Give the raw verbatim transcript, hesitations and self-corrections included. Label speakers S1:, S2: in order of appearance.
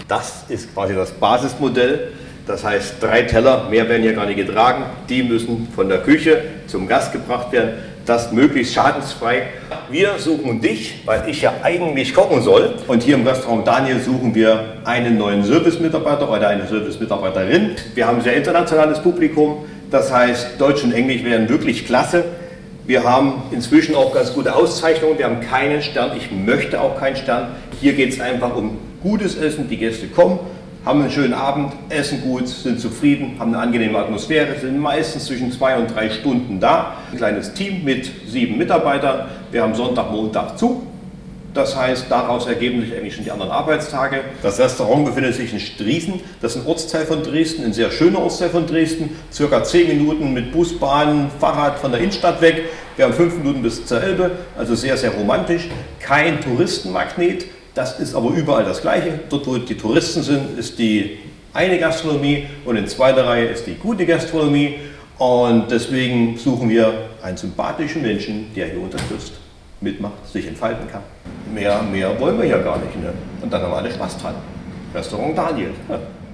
S1: Das ist quasi das Basismodell. Das heißt, drei Teller, mehr werden hier gar nicht getragen. Die müssen von der Küche zum Gast gebracht werden. Das möglichst schadensfrei. Wir suchen dich, weil ich ja eigentlich kochen soll. Und hier im Restaurant Daniel suchen wir einen neuen Service-Mitarbeiter oder eine Service-Mitarbeiterin. Wir haben ein sehr internationales Publikum. Das heißt, Deutsch und Englisch wären wirklich klasse. Wir haben inzwischen auch ganz gute Auszeichnungen. Wir haben keinen Stern. Ich möchte auch keinen Stern. Hier geht es einfach um gutes Essen. Die Gäste kommen, haben einen schönen Abend, essen gut, sind zufrieden, haben eine angenehme Atmosphäre, sind meistens zwischen zwei und drei Stunden da. Ein kleines Team mit sieben Mitarbeitern. Wir haben Sonntag, Montag zu. Das heißt, daraus ergeben sich eigentlich schon die anderen Arbeitstage. Das Restaurant befindet sich in Striesen. Das ist ein Ortsteil von Dresden, ein sehr schöner Ortsteil von Dresden. Circa zehn Minuten mit Bus, Bahn, Fahrrad von der Innenstadt weg. Wir haben fünf Minuten bis zur Elbe, also sehr, sehr romantisch. Kein Touristenmagnet. Das ist aber überall das Gleiche. Dort, wo die Touristen sind, ist die eine Gastronomie und in zweiter Reihe ist die gute Gastronomie. Und deswegen suchen wir einen sympathischen Menschen, der hier unterstützt, mitmacht, sich entfalten kann. Mehr, mehr wollen wir ja gar nicht. Ne? Und dann haben wir alle Spaß dran. Restaurant Daniel. Ja.